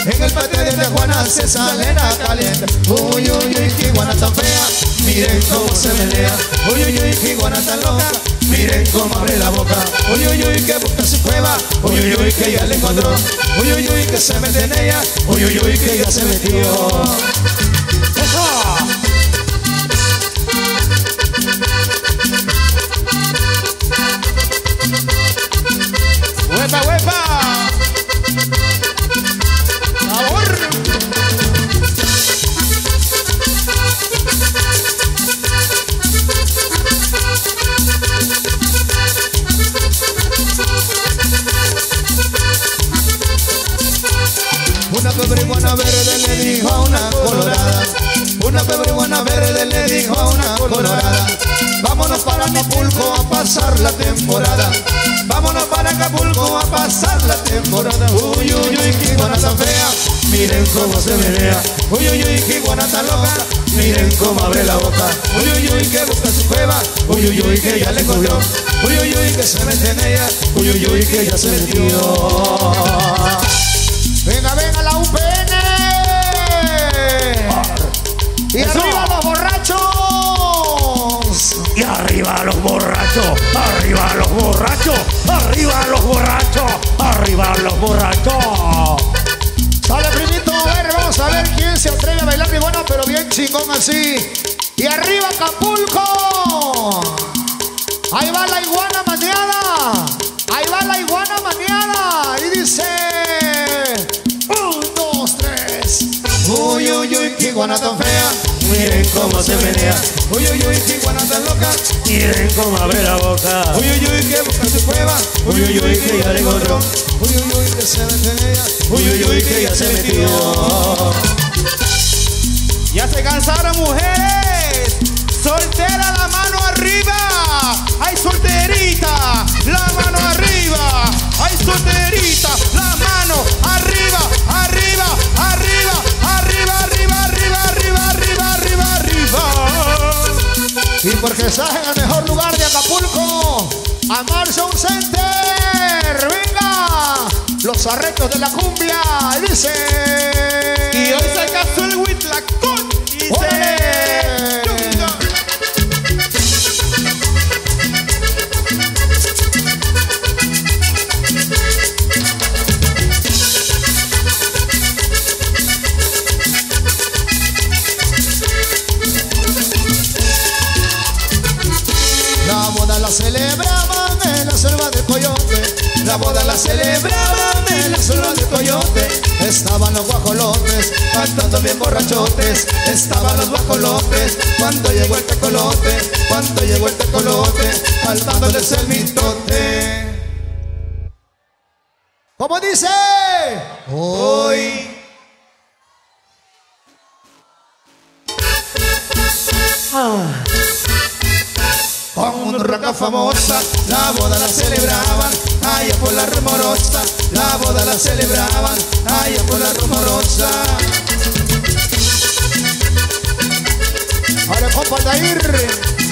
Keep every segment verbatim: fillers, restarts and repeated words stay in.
En el patio de Juana se sale la caliente. Uy, uy, uy, qué iguana tan fea. Miren cómo se menea. Uy, uy, uy, qué iguana tan loca. Miren cómo abre la boca. Uy, uy, uy, que busca su cueva. Uy, uy, uy, que ya le encontró. Uy, uy, uy, que se mete en ella. Uy, uy, uy, que ya se metió. ¡Eso! ¡Huepa, huepa! ¡Sabor! Una pebre iguana verde le dijo a una colorada. Una pebre iguana verde le dijo a una colorada. Vámonos para Acapulco a pasar la temporada. Vámonos para Acapulco a pasar la temporada. Uy, uy, uy, qué iguana tan fea. Miren cómo se menea. Uy, uy, uy, qué iguana tan loca. Miren cómo abre la boca. Uy, uy, uy, que busca su cueva. Uy, uy, uy, que ya le encontró. Uy, uy, uy, que se mete en ella. Uy, uy, uy, que ya se metió. Venga, venga la U P N. Y Eso. arriba los borrachos. Y arriba los borrachos, arriba los borrachos, arriba los borrachos, arriba los borrachos. Sale primito, a ver, vamos a ver quién se atreve a bailar mi iguana, pero bien chingón así. Y arriba Acapulco. Ahí va la iguana maneada. Ahí va la iguana maneada. Y dice: un, dos, tres. Uy, uy, uy, qué iguana tan fea. Miren cómo se menea. Uy, uy, uy, qué iguana tan loca. Miren cómo abre la boca. Uy, uy, uy, que busca su cueva. Uy, uy, uy, que ya le encontró. Uy, uy, uy, que se mete en ella. Uy, uy, uy, que ya se metió. Ya se cansaron, mujeres. Soltera, la mano arriba. Ay, solterita, la mano arriba. Ay, solterita, la mano arriba, arriba, arriba, arriba, arriba, arriba, arriba, arriba, arriba, arriba. Y porque estás en el mejor lugar de Acapulco, Amarson Center. Venga, los arreglos de la cumbia. Y dice: Y hoy se casó el Huitlacón. Dice: la boda la celebraban en la selva del Coyote. La boda la celebraban en la selva del Coyote. Estaban los guajolotes cantando bien borrachotes. Estaban los guajolotes cuando llegó el tecolote. Cuando llegó el tecolote cantándoles el mitote. ¿Cómo dice? Hoy. Ah. Con una roca famosa, la boda la celebraban, allá por la rumorosa. La boda la celebraban, allá por la rumorosa. Ahora compa Dair.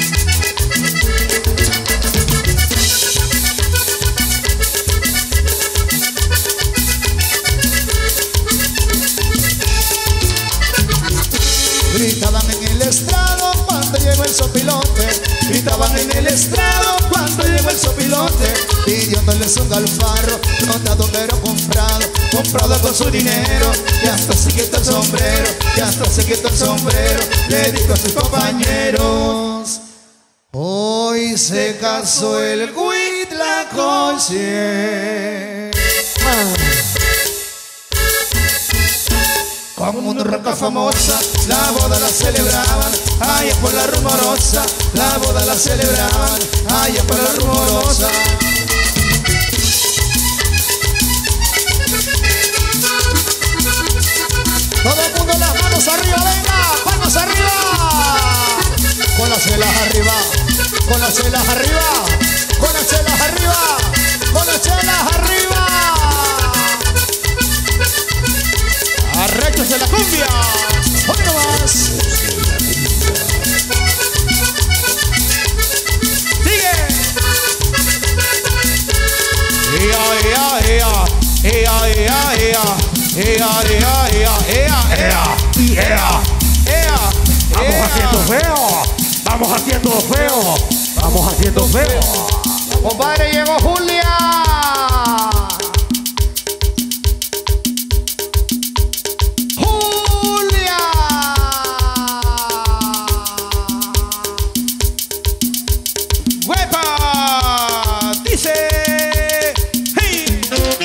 Gritaban en el estrado cuando llegó el sopilote. Gritaban en el estrado cuando llegó el sopilote. Pidiéndoles un galfarro, notado pero comprado. Comprado con su dinero. Y hasta se quitó el sombrero. Y hasta se quitó el sombrero. Le dijo a sus compañeros: hoy se casó el Huitlacoche. Con una roca famosa, la boda la celebraban, allá por la rumorosa. La boda la celebraban, allá por la rumorosa. Todo el mundo las manos arriba, venga, manos arriba. Con las chelas arriba, con las chelas arriba, con las chelas arriba, con las chelas arriba. arreglos de la cumbia. ¡Hoy nomás! Sigue. Ea, ea, ea, ea, ea, ea. ea, ea, ea, ea, ea, y ea. ea. Vamos ea. haciendo feo. Vamos haciendo feo. Vamos haciendo feo. Compadre, llegó Julia. Julia. ¡Huepa! Dice. ¡Hey!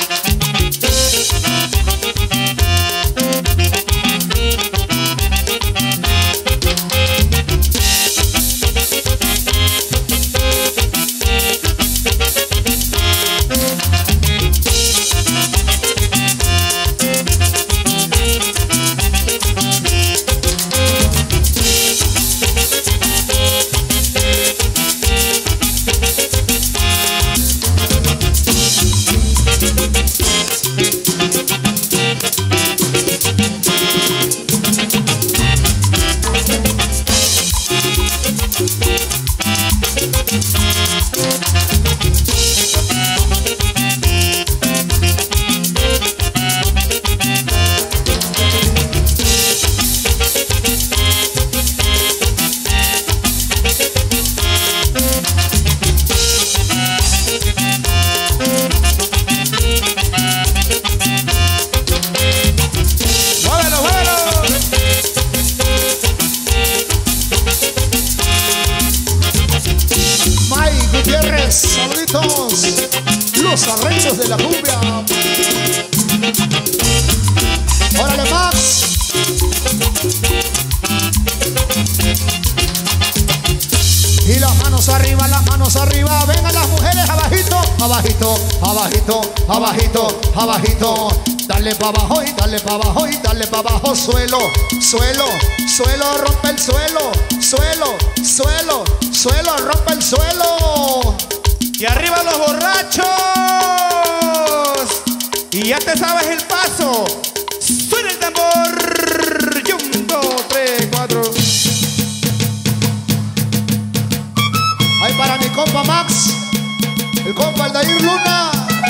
¡Muévelo, muévelo! Mike Gutiérrez, saluditos. Los arreglos de la cumbia. Órale, Max. Y las manos arriba, las manos arriba. Vengan las mujeres abajito, abajito, abajito, abajito, abajito. Dale pa' abajo y dale pa' abajo y dale pa' abajo. Suelo, suelo, suelo, rompe el suelo. Suelo, suelo, suelo, rompe el suelo. Y arriba los borrachos. Y ya te sabes el paso. Suena el tambor. Y un, dos, tres, cuatro. Ahí para mi compa Max, el compa Aldair Luna.